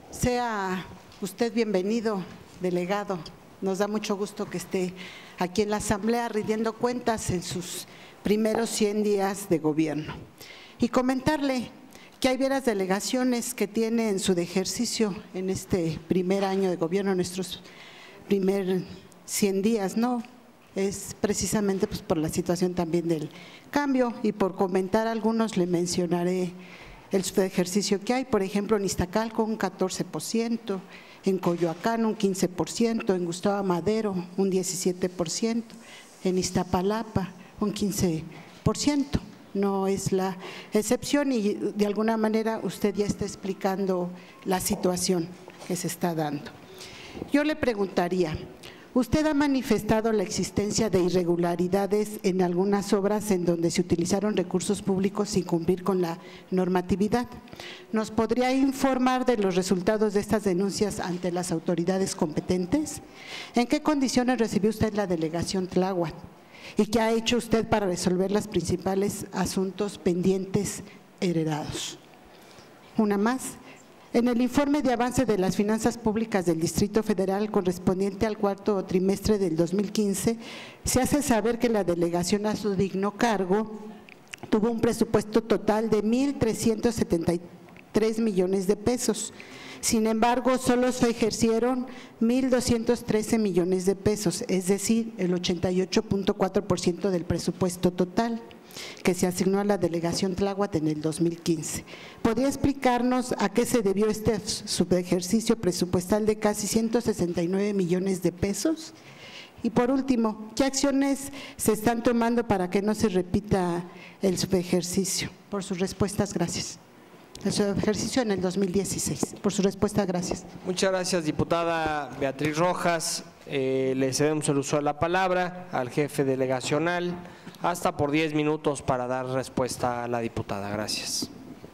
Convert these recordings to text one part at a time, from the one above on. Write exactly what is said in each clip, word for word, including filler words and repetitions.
Sea usted bienvenido, delegado. Nos da mucho gusto que esté aquí en la Asamblea rindiendo cuentas en sus primeros cien días de gobierno. Y comentarle que hay varias delegaciones que tiene en su ejercicio en este primer año de gobierno, nuestros primer cien días, ¿no? Es precisamente pues, por la situación también del cambio, y por comentar algunos le mencionaré el ejercicio que hay. Por ejemplo, en Iztacalco un catorce por ciento, en Coyoacán un quince por ciento, en Gustavo Madero un diecisiete por ciento, en Iztapalapa un quince por ciento. No es la excepción y de alguna manera usted ya está explicando la situación que se está dando. Yo le preguntaría, usted ha manifestado la existencia de irregularidades en algunas obras en donde se utilizaron recursos públicos sin cumplir con la normatividad. ¿Nos podría informar de los resultados de estas denuncias ante las autoridades competentes? ¿En qué condiciones recibió usted la delegación Tláhuac? ¿Y qué ha hecho usted para resolver los principales asuntos pendientes heredados? Una más. En el informe de avance de las finanzas públicas del Distrito Federal correspondiente al cuarto trimestre del dos mil quince, se hace saber que la delegación a su digno cargo tuvo un presupuesto total de mil trescientos setenta y tres millones de pesos. Sin embargo, solo se ejercieron mil doscientos trece millones de pesos, es decir, el ochenta y ocho punto cuatro por ciento del presupuesto total que se asignó a la delegación Tláhuac en el dos mil quince. ¿Podría explicarnos a qué se debió este subejercicio presupuestal de casi ciento sesenta y nueve millones de pesos? Y por último, ¿qué acciones se están tomando para que no se repita el subejercicio? Por sus respuestas, gracias. El subejercicio en el dos mil dieciséis. Por su respuesta, gracias. Muchas gracias, diputada Beatriz Rojas. Eh, le cedemos el uso de la palabra al jefe delegacional, hasta por diez minutos para dar respuesta a la diputada. Gracias.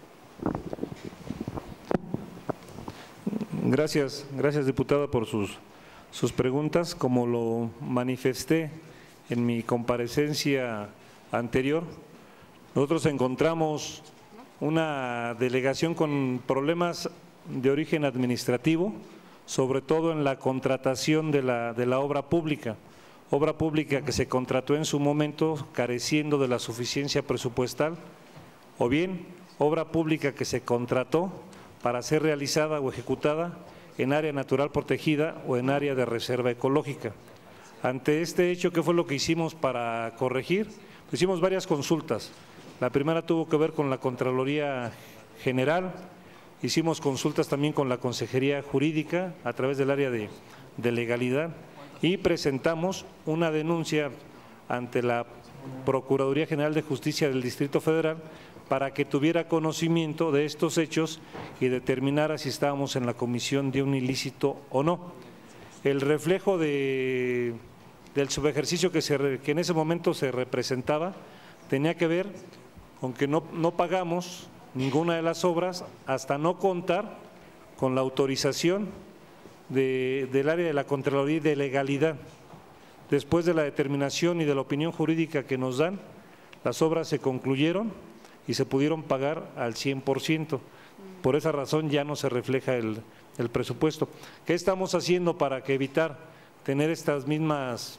Gracias, gracias diputada por sus, sus preguntas. Como lo manifesté en mi comparecencia anterior, nosotros encontramos una delegación con problemas de origen administrativo, sobre todo en la contratación de la, de la obra pública. Obra pública que se contrató en su momento careciendo de la suficiencia presupuestal, o bien obra pública que se contrató para ser realizada o ejecutada en área natural protegida o en área de reserva ecológica. Ante este hecho, ¿qué fue lo que hicimos para corregir? Pues hicimos varias consultas. La primera tuvo que ver con la Contraloría General, hicimos consultas también con la Consejería Jurídica a través del área de, de legalidad, y presentamos una denuncia ante la Procuraduría General de Justicia del Distrito Federal para que tuviera conocimiento de estos hechos y determinara si estábamos en la comisión de un ilícito o no. El reflejo de, del subejercicio que, se, que en ese momento se representaba tenía que ver con que no, no pagamos ninguna de las obras hasta no contar con la autorización De, del área de la Contraloría de Legalidad. Después de la determinación y de la opinión jurídica que nos dan, las obras se concluyeron y se pudieron pagar al cien por ciento. Por esa razón ya no se refleja el, el presupuesto. ¿Qué estamos haciendo para que evitar tener estas mismas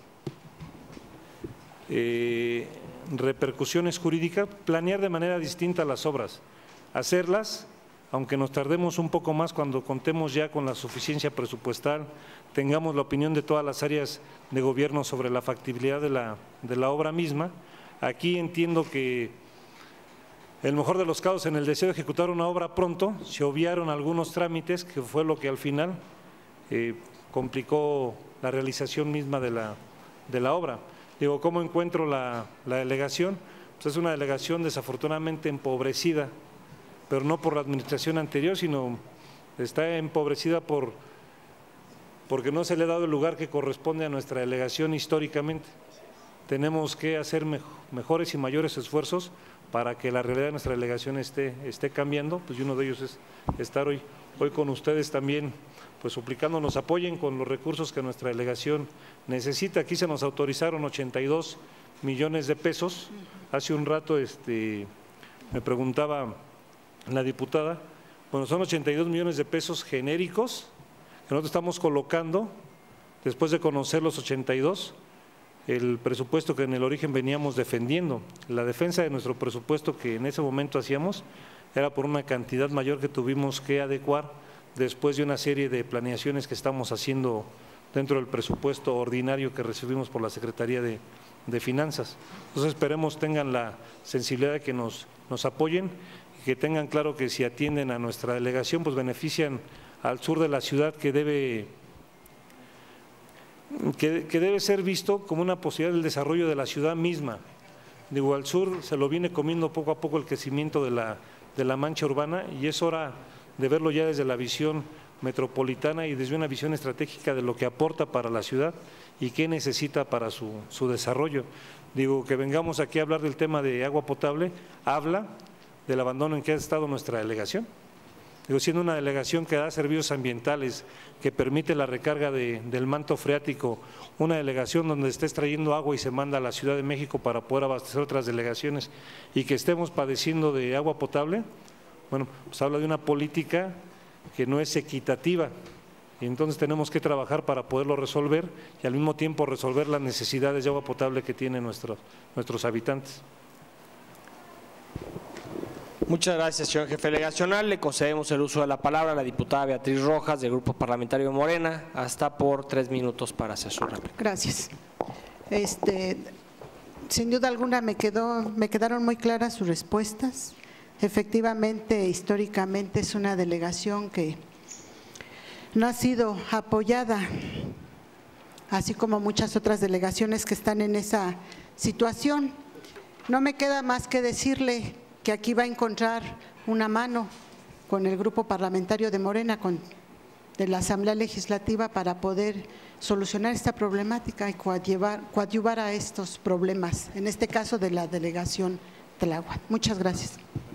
eh, repercusiones jurídicas? Planear de manera distinta las obras, hacerlas, aunque nos tardemos un poco más cuando contemos ya con la suficiencia presupuestal, tengamos la opinión de todas las áreas de gobierno sobre la factibilidad de la, de la obra misma. Aquí entiendo que el mejor de los casos, en el deseo de ejecutar una obra pronto, se obviaron algunos trámites, que fue lo que al final eh, complicó la realización misma de la, de la obra. Digo, ¿cómo encuentro la, la delegación? Pues es una delegación desafortunadamente empobrecida, pero no por la administración anterior, sino está empobrecida por, porque no se le ha dado el lugar que corresponde a nuestra delegación históricamente. Tenemos que hacer mejores y mayores esfuerzos para que la realidad de nuestra delegación esté, esté cambiando, pues y uno de ellos es estar hoy, hoy con ustedes también, pues suplicando nos apoyen con los recursos que nuestra delegación necesita. Aquí se nos autorizaron ochenta y dos millones de pesos. Hace un rato este, me preguntaba la diputada, Bueno, son ochenta y dos millones de pesos genéricos que nosotros estamos colocando después de conocer los ochenta y dos, el presupuesto que en el origen veníamos defendiendo. La defensa de nuestro presupuesto que en ese momento hacíamos era por una cantidad mayor que tuvimos que adecuar después de una serie de planeaciones que estamos haciendo dentro del presupuesto ordinario que recibimos por la Secretaría de, de Finanzas. Entonces esperemos tengan la sensibilidad de que nos, nos apoyen y que tengan claro que si atienden a nuestra delegación, pues benefician al sur de la ciudad, que debe, que, que debe ser visto como una posibilidad del desarrollo de la ciudad misma. Digo, al sur se lo viene comiendo poco a poco el crecimiento de la, de la mancha urbana y es hora de verlo ya desde la visión metropolitana y desde una visión estratégica de lo que aporta para la ciudad y qué necesita para su, su desarrollo. Digo, que vengamos aquí a hablar del tema de agua potable, habla del abandono en que ha estado nuestra delegación. Digo, siendo una delegación que da servicios ambientales, que permite la recarga de, del manto freático, una delegación donde esté extrayendo agua y se manda a la Ciudad de México para poder abastecer otras delegaciones y que estemos padeciendo de agua potable, bueno, pues habla de una política que no es equitativa y entonces tenemos que trabajar para poderlo resolver y al mismo tiempo resolver las necesidades de agua potable que tienen nuestros, nuestros habitantes. Muchas gracias, señor jefe delegacional. Le concedemos el uso de la palabra a la diputada Beatriz Rojas, del Grupo Parlamentario de Morena, hasta por tres minutos para hacer su réplica. Gracias. Este, sin duda alguna me, quedó, me quedaron muy claras sus respuestas. Efectivamente, históricamente es una delegación que no ha sido apoyada, así como muchas otras delegaciones que están en esa situación. No me queda más que decirle que aquí va a encontrar una mano con el Grupo Parlamentario de Morena, con, de la Asamblea Legislativa, para poder solucionar esta problemática y coadyuvar, coadyuvar a estos problemas, en este caso de la delegación Tláhuac. Muchas gracias.